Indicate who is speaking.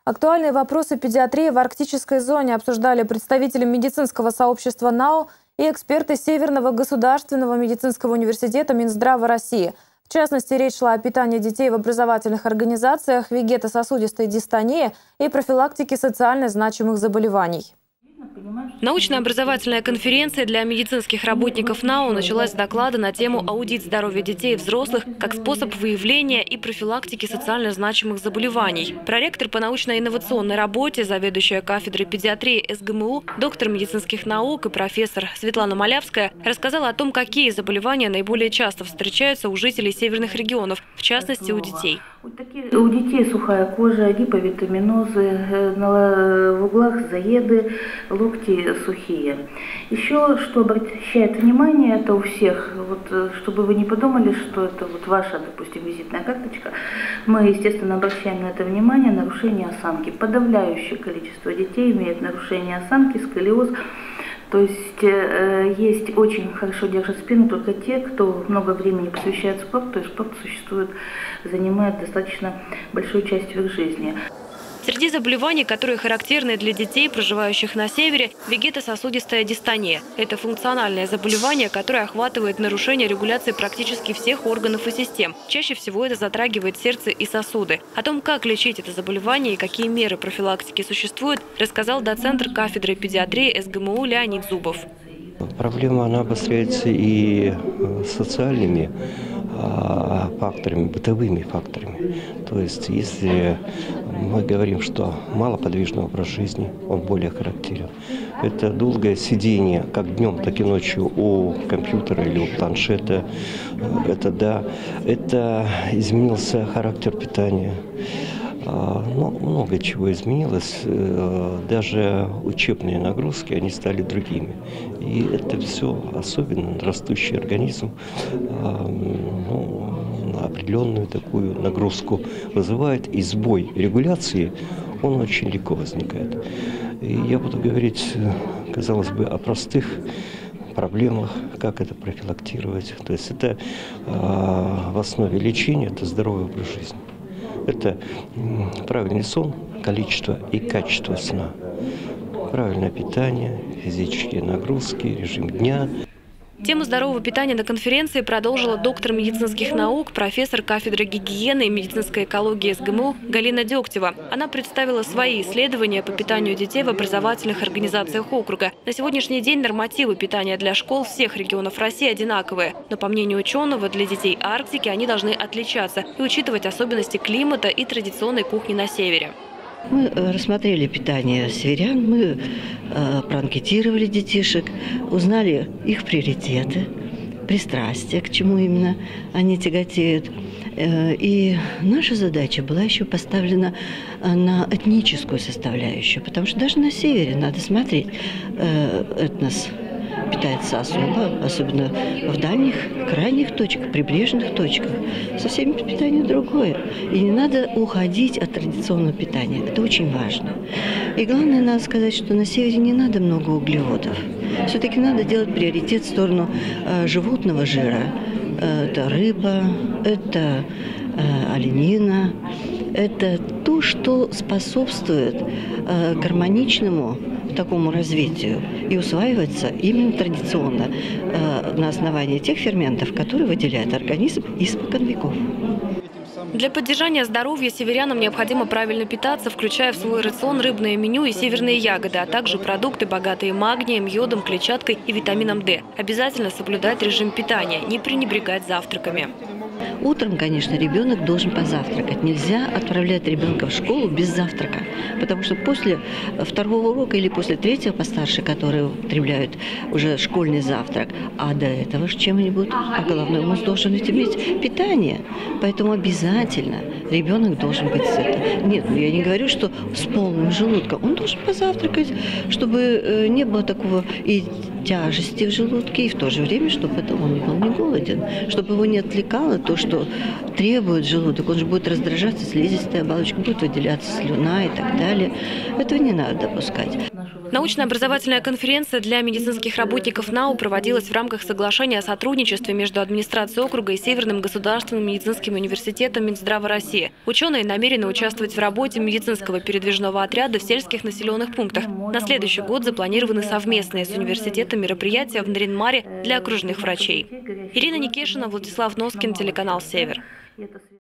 Speaker 1: Актуальные вопросы педиатрии в арктической зоне обсуждали представители медицинского сообщества НАО и эксперты Северного государственного медицинского университета Минздрава России. В частности, речь шла о питании детей в образовательных организациях, вегетососудистой дистонии и профилактике социально значимых заболеваний.
Speaker 2: Научно-образовательная конференция для медицинских работников НАО началась с доклада на тему «Аудит здоровья детей и взрослых как способ выявления и профилактики социально значимых заболеваний». Проректор по научно-инновационной работе, заведующая кафедрой педиатрии СГМУ, доктор медицинских наук и профессор Светлана Малявская рассказала о том, какие заболевания наиболее часто встречаются у жителей северных регионов, в частности у детей.
Speaker 3: У детей сухая кожа, гиповитаминозы, в углах заеды, локти сухие. Еще, что обращает внимание, это у всех, чтобы вы не подумали, что это ваша, допустим, визитная карточка, мы, естественно, обращаем на это внимание, нарушение осанки. Подавляющее количество детей имеет нарушение осанки, сколиоз. То есть очень хорошо держат спину только те, кто много времени посвящает спорту, то есть спорт занимает достаточно большую часть их жизни.
Speaker 2: Среди заболеваний, которые характерны для детей, проживающих на севере, вегетососудистая дистония. Это функциональное заболевание, которое охватывает нарушение регуляции практически всех органов и систем. Чаще всего это затрагивает сердце и сосуды. О том, как лечить это заболевание и какие меры профилактики существуют, рассказал доцент кафедры педиатрии СГМУ Леонид Зубов.
Speaker 4: Проблема она обостряется и социальными факторами, бытовыми факторами. То есть, если мы говорим, что малоподвижный образ жизни, он более характерен. Это долгое сидение, как днем, так и ночью у компьютера или у планшета. Это изменился характер питания. Много чего изменилось, даже учебные нагрузки, они стали другими. И это все, особенно растущий организм, определенную такую нагрузку вызывает, и сбой регуляции, он очень легко возникает. И я буду говорить, казалось бы, о простых проблемах, как это профилактировать. То есть это в основе лечения, это здоровый образ жизни. Это правильный сон, количество и качество сна, правильное питание, физические нагрузки, режим дня.
Speaker 2: Тему здорового питания на конференции продолжила доктор медицинских наук, профессор кафедры гигиены и медицинской экологии СГМУ Галина Дегтева. Она представила свои исследования по питанию детей в образовательных организациях округа. На сегодняшний день нормативы питания для школ всех регионов России одинаковые. Но, по мнению ученого, для детей Арктики они должны отличаться и учитывать особенности климата и традиционной кухни на севере.
Speaker 5: Мы рассмотрели питание северян, мы проанкетировали детишек, узнали их приоритеты, пристрастия, к чему именно они тяготеют. И наша задача была еще поставлена на этническую составляющую, потому что даже на севере надо смотреть, этнос питается особенно в дальних, крайних точках, прибрежных точках. Совсем питание другое. И не надо уходить от традиционного питания. Это очень важно. И главное, надо сказать, что на севере не надо много углеводов. Все-таки надо делать приоритет в сторону животного жира. Это рыба, это оленина. Это то, что способствует гармоничному такому развитию и усваивается именно традиционно на основании тех ферментов, которые выделяет организм испокон веков.
Speaker 2: Для поддержания здоровья северянам необходимо правильно питаться, включая в свой рацион рыбное меню и северные ягоды, а также продукты, богатые магнием, йодом, клетчаткой и витамином D. Обязательно соблюдать режим питания, не пренебрегать завтраками.
Speaker 5: Утром, конечно, ребенок должен позавтракать. Нельзя отправлять ребенка в школу без завтрака, потому что после второго урока или после третьего постарше, которые употребляют уже школьный завтрак, а до этого чем они будут? А головной мозг должен иметь питание. Поэтому обязательно ребенок должен быть сытым. Нет, я не говорю, что с полным желудком. Он должен позавтракать, чтобы не было такого и тяжести в желудке, и в то же время, чтобы он не был не голоден, чтобы его не отвлекало то, что требует желудок. Он же будет раздражаться, слизистая оболочка, будет выделяться слюна и так далее. Этого не надо допускать.
Speaker 2: Научно-образовательная конференция для медицинских работников НАУ проводилась в рамках соглашения о сотрудничестве между администрацией округа и Северным государственным медицинским университетом Минздрава России. Ученые намерены участвовать в работе медицинского передвижного отряда в сельских населенных пунктах. На следующий год запланированы совместные с университетом мероприятия в Нарьян-Маре для окружных врачей. Ирина Никешина, Владислав Носкин, телеканал «Север».